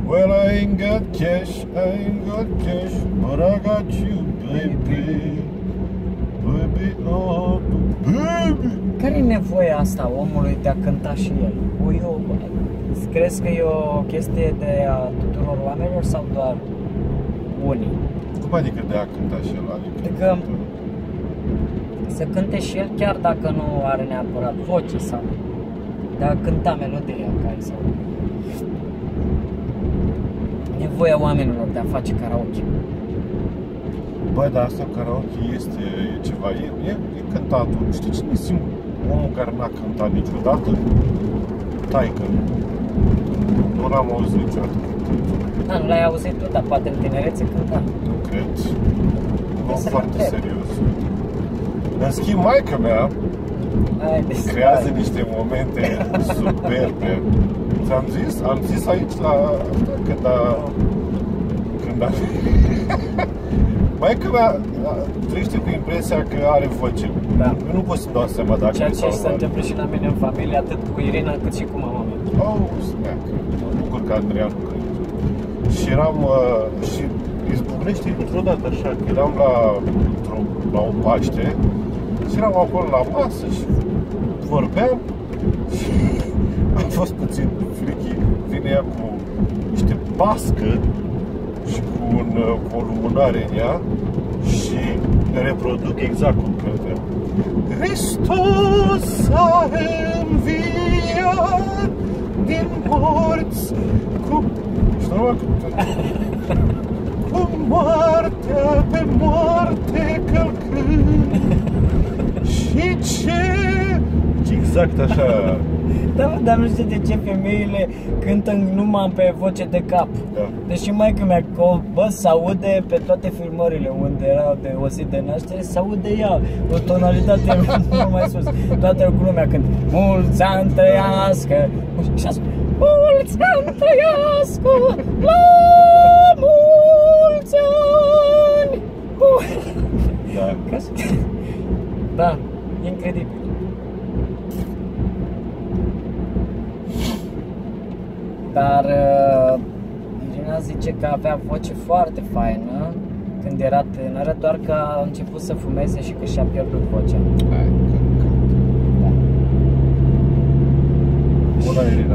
Well, I ain't got cash, but I got you, baby. Baby, oh, baby. Care-i nevoia asta omului de a cânta și el? Crezi că e o chestie de a tuturor oamenilor sau doar unii? Cum adică de a cânta și el? Adică să cânte și el chiar dacă nu are neapărat voce sau de a cânta melodia care sau nevoia oamenilor de a face karaoke. Băi, dar asta karaoke este ceva, e cântatul. Știi cine e omul care n-a cântat niciodată? Taică. Nu l-am auzit niciodată cântând. Da, nu l-ai auzit tu, dar poate în tinerețe cânta. Nu cred. Nu, foarte serios. În schimb, maica mea creează niște momente superbe. Ți-am zis? Am zis aici la când a maica mea trăiește cu impresia că are voce. Da. Eu nu pot să-mi dau seama dacă ceea ce se întâmplă și la mine în familie, atât cu Irina cât și cu mama mea. Oh, snack. Mă bucur că Andreea nu crede. Și eram și izbucnește dintr-o dată așa, că eram la o Paște și eram acolo la masă și vorbeam și a fost puțin frichi. Vine ea cu niște pască și cu o lumânare în ea și reproduc exact cum credeam. Hristos a înviat din morți cu moartea pe moarte călcând. Și ce? Exact așa. Da, dar nu știu de ce femeile cântă numai pe voce de cap. Da. Deși maică-mea, s-aude pe toate filmările unde erau de o zi de naștere, s-aude ea, o tonalitate mult mai sus. Toată lumea cântă mulți ani trăiască și a spus mulți ani trăiască, la mulți ani. Da. Da, e incredibil. Dar Irina zice că avea voce foarte faină când era tânără, doar că a început să fumeze și că și-a pierdut vocea. Da. Bună, Irina!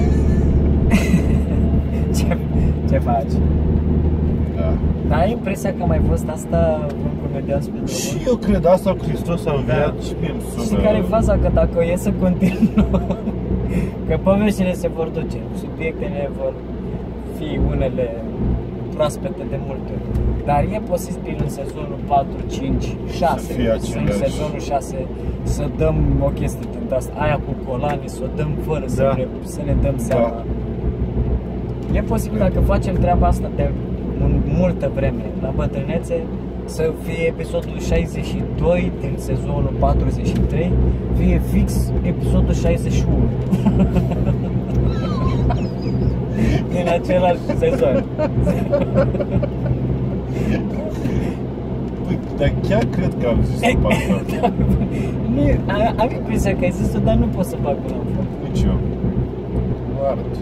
Ce faci? Da. Dar ai impresia că am mai fost asta în comedian pe drumul? Și eu cred asta cu Hristos a înviat, da. Și mie îmi sună. Și care e faza? Că dacă e să continuăm, că poveștile se vor duce, subiectele vor fi unele proaspete de multe ori. Dar e posibil în sezonul 4, 5, 6, în sezonul 6 să dăm o chestie din asta, aia cu colanii, să o dăm fără să ne dăm seama. Da. E posibil dacă facem treaba asta de multă vreme, la bătrânețe, să fie episodul 62 din sezonul 43, fie fix episodul 61. Din același sezon. Dar chiar cred că am zis o asta. Am impresia că ai zis-o, dar nu pot să fac până în foc. Nici eu. Nu arăt.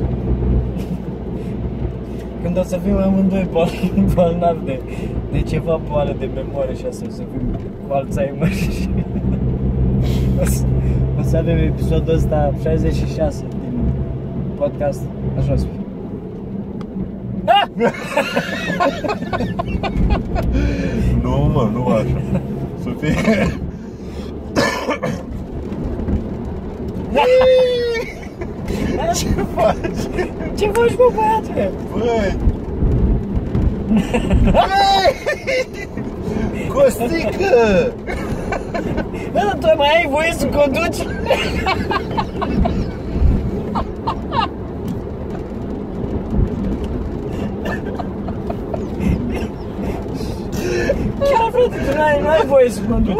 Când o să fim amândoi bolnavi de ceva boală de memorie și asta, o să fim cu Alzheimer și o să avem episodul ăsta 66 din podcast, așa o să fie. Nu, mă, nu așa. Să fie... Ce faci? Ce faci, mă, băiatule? Băi! Costică! Bă, tu mai ai voie să conduci? Chiar, frate, tu nu ai voie să conduci?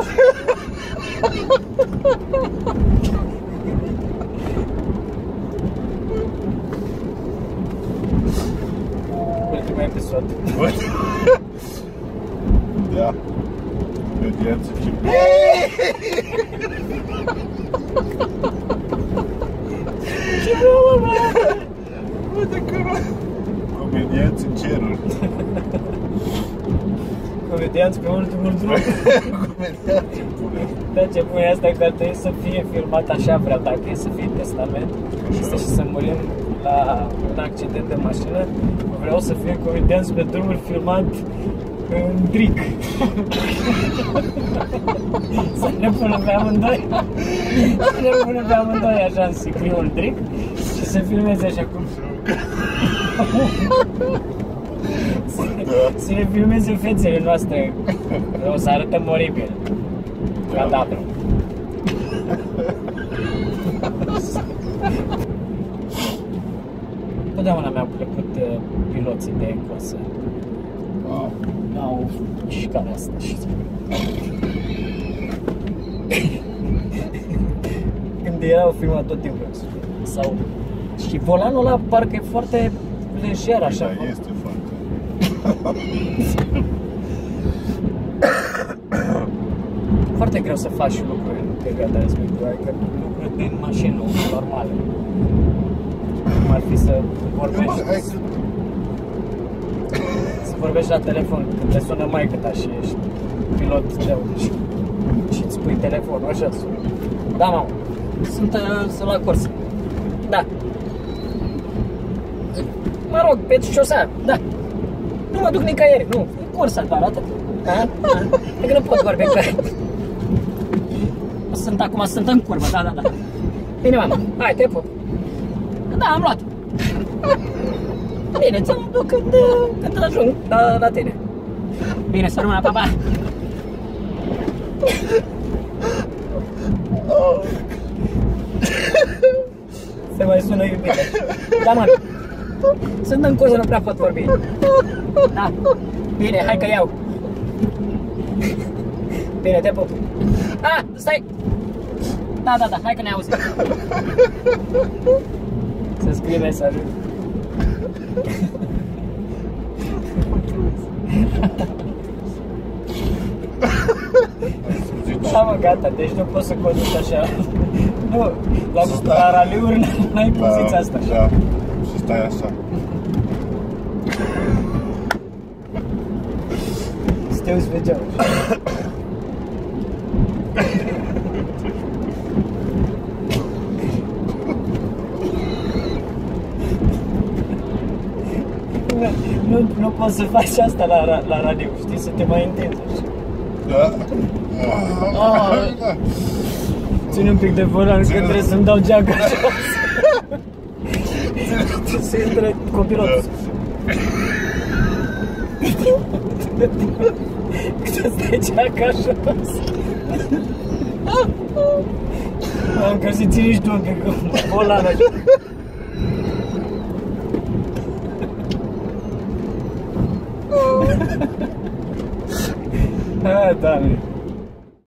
Ultimul episod. Da. Audiență și... Ce vreau, mă, băiatule? Uite că... Comedianți în ceruri. Comedianți pe ultimul drum. Comedianți în pune. Da, ce pune asta că ar trebui să fie filmat așa, vreau, dacă e să fie testament. Este și să murim la un accident de mașină. Vreau să fie comedianți pe drumul filmat în dric. Să ne punem pe amândoi. Să ne punem pe amândoi așa în sicriul dric și să filmeze așa cum să ne filmeze fețele noastre. O să arătăm oribil. Cadavru. Totdeauna mi-au plăcut piloții de cursă. Au și care asta și când erau filmat tot timpul. Sau și volanul ăla parcă e foarte lejer așa. Da, este foarte. Foarte greu să faci lucruri în perioada respectivă, adică lucruri din mașină normale. Cum ar fi să vorbești. Să vorbești la telefon când te sună maică-ta și ești pilot și îți pui telefonul, așa sună. Da, mamă, sunt la curs. Da. Mă rog, pe șosea, da. Nu mă duc nicăieri, nu, e cursa doar, atât. Adică nu pot vorbi clar. Sunt în curbă, da. Bine, mamă, hai, te pup. Da, am luat. Bine, ți-am duc când ajung la tine. Bine, să rămână, papa. Se mai sună iubire. Da, mă. Sunt în cursă, nu prea pot vorbi. Da. Bine, hai că iau. Bine, te pup. Stai. Da, hai că ne auzim. Să scrie mesajul. Da, mă, gata, deci nu poți să conduci așa. Nu, la raliuri n-ai poziția asta. Da, și stai așa. Să te uiți pe geam. Nu poți să faci asta la radio, știi, să te mai întinzi. Da. Ține un pic de volan, că trebuie să-mi dau geaca jos. Să intre copilotul. Cât îți dai geaca jos. Am că să ține și tu un pic volan așa. Doamne.